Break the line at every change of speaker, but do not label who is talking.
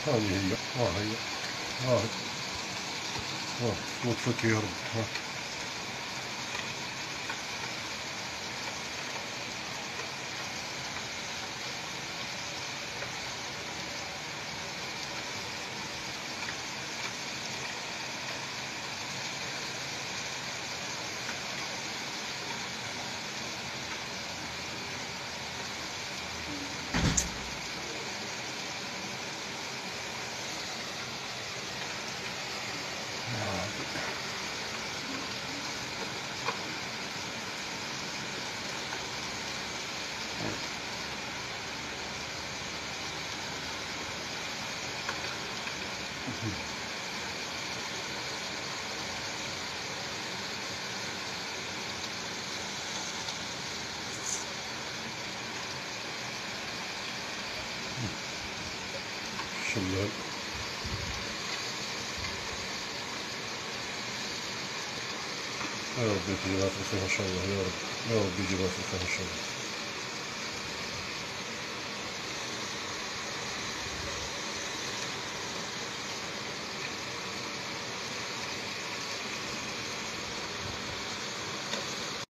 هذه هي، ها هي، ها ها وقفت يا رب، ها. شلال. يا رب يجيبها في الخير ان شاء الله، يا رب، يا رب يجيبها في الخير ان شاء الله.